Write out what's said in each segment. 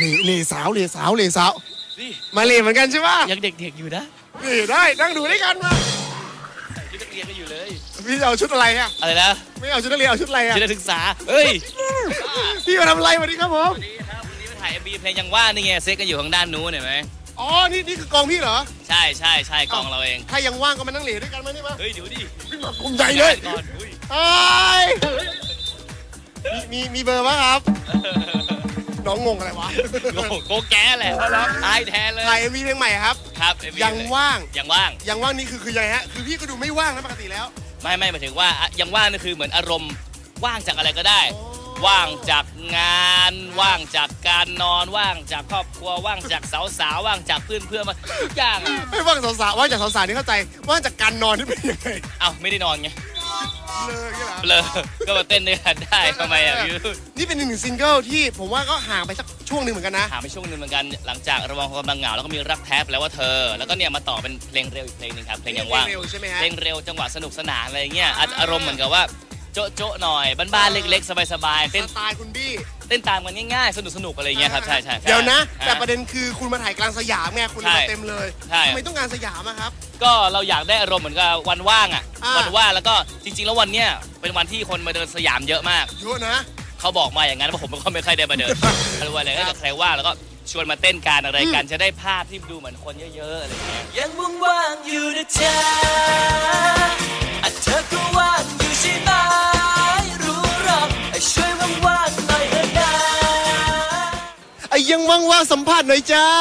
เหล่สาวนี่มาเหล่เหมือนกันใช่ปะยังเด็กๆอยู่นะนี่ได้นั่งดูด้วยกันมาชุดนักเรียนก็อยู่เลยพี่จะเอาชุดอะไรอะอะไรนะไม่เอาชุดนักเรียนเอาชุดอะไรอะชุดนักศึกษาเฮ้ยพี่มาทำอะไรวันนี้ครับผมวันนี้ครับวันนี้มาถ่าย MV เพลงยังว่างนี่ไงเซ็กกันอยู่ทางด้านนู้นเห็นไหมอ๋อนี่คือกองพี่เหรอใช่กองเราเองถ้ายังว่างก็มานั่งเหล่ด้วยกันมานี่มาเฮ้ยเดี๋ยวดิพี่มากลุ่มใหญ่เลยมีเบอร์ไหมครับน้องงงอะไรวะโกแก่แหละตายแทนเลยถ่าย MV เพลงใหม่ครับยังว่างนี่คือยังไงฮะคือพี่ก็ดูไม่ว่างนะปกติแล้วไม่หมายถึงว่ายังว่างนี่คือเหมือนอารมณ์ว่างจากอะไรก็ได้ว่างจากงานว่างจากการนอนว่างจากครอบครัวว่างจากสาวว่างจากเพื่อนมาทุกอย่างไม่ว่างสาวว่างจากสาวนี่เข้าใจว่างจากการนอนนี่เป็นยังไงไม่ได้นอนไงเลยก็มาเต้นด้วยกันได้ทำไมนี่เป็นหนึ่งซิงเกิลที่ผมว่าก็ห่างไปสักช่วงหนึ่งเหมือนกันนะห่างไปช่วงหนึ่งเหมือนกันหลังจากระวังความกำลังเหงาแล้วก็มีรักแท้แล้วว่าเธอแล้วก็เนี่ยมาต่อเป็นเพลงเร็วอีกเพลงนึงครับเพลงยังว่างเพลงเร็วจังหวะสนุกสนานอะไรเงี้ยอารมณ์เหมือนกับว่าโจ๊ะหน่อยบ้านๆเล็กๆสบายๆเต้นสไตล์คุณบี้เต้นตามกันง่ายๆสนุกอะไรเงี้ยครับใช่เดี๋ยวนะแต่ประเด็นคือคุณมาถ่ายกลางสยามไงคุณมาเต็มเลยทำไมต้องการสยามครับก็เราอยากได้อารมณ์เหมือนกับวันว่างวันว่างแล้วก็จริงๆแล้ววันเนี้ยเป็นวันที่คนมาเดินสยามเยอะมากเยอะนะเขาบอกมาอย่างนั้นว่าผมก็ไม่ค่อยได้มาเดินอะไรวะอะไรก็ใครว่างแล้วก็ชวนมาเต้นการอะไรกันจะได้ภาพที่ดูเหมือนคนเยอะๆอะไรเงี้ยยังว่างอยู่นะจ๊ะเธอก็ว่างอยู่ใช่ไหมรู้หรอกช่วยว่างๆหน่อยเถอะนะยังว่างสัมภาษณ์หน่อยจ้า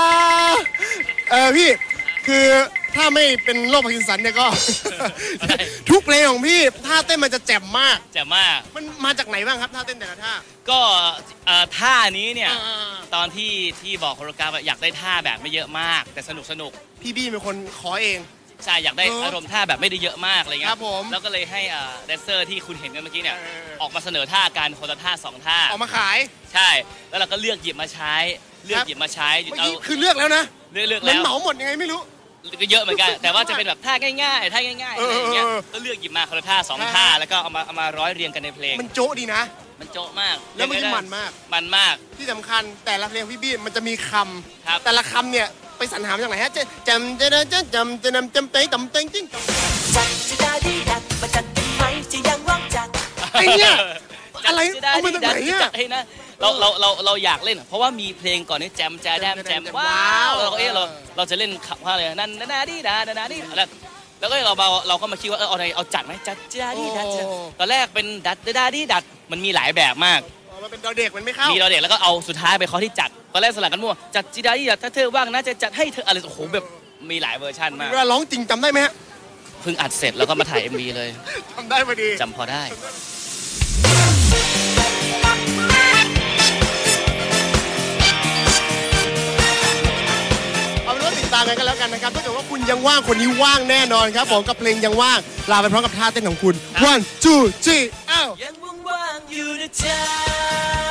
พี่คือถ้าไม่เป็นโรคพาร์กินสันเนี่ยก็ทุกเพลงของพี่ท่าเต้นมันจะแจ่มมากมันมาจากไหนบ้างครับท่าเต้นแต่ละท่าก็ท่านี้เนี่ยตอนที่บอกโคโรกราฟอยากได้ท่าแบบไม่เยอะมากแต่สนุกพี่บี้เป็นคนขอเองใช่อยากได้อารมณ์ท่าแบบไม่ได้เยอะมากอะไรเงี้ยแล้วก็เลยให้แดนเซอร์ที่คุณเห็นกันเมื่อกี้เนี่ยออกมาเสนอท่าการคนละท่า2ท่าออกมาขายใช่แล้วเราก็เลือกหยิบมาใช้คือเลือกแล้วนะเลือกแล้วเหมาหมดยังไงไม่รู้ก็เยอะเหมือนกันแต่ว่าจะเป็นแบบท่าง่ายๆอะไรอย่างเงี้ยก็เลือกหยิบมาคนละท่า2ท่าแล้วก็เอามาร้อยเรียงกันในเพลงมันโจ๊ะดีนะมันโจ๊ะมากแล้วมันมันมากที่สำคัญแต่ละเพลงพี่บี้มันจะมีคำแต่ละคำเนี่ยไปสรรหาจากไหนฮะจำไปจำจริงจะได้ดีดักมาจัดเป็นไหมจะยังว่างจัดไอ้เนี่ยอะไรเอามาจากไหนเนี่ยเราอยากเล่นเพราะว่ามีเพลงก่อนนี้แจมว้าวเราจะเล่นว่าอะไรนั่นนาดีดาแล้วก็เราก็มาคิดว่าเอาจัดไหมจัดดีดัดตอนแรกเป็นดัดดีดัดมันมีหลายแบบมากมันเป็นดอเด็กมันไม่เข้ามีดอเด็กแล้วก็เอาสุดท้ายไปเขาที่จัดตอนแรกสลับกันมั่วจัดจีดาดีดัดถ้าเธอว่างนะจะจัดให้เธออะไรโอ้โหแบบมีหลายเวอร์ชันมากเวลาร้องจริงจำได้ไหมฮะเพิ่งอัดเสร็จแล้วก็มาถ่าย MV เลยจำได้พอดีจำพอได้ติดตามกันแล้วกันนะครับถ้าเกิดว่าคุณยังว่างคนนี้ว่างแน่นอนครับผมกับเพลงยังว่างลาไปพร้อมกับท่าเต้นของคุณ 1 2 3 ยังว่างอยู่นะจ๊ะ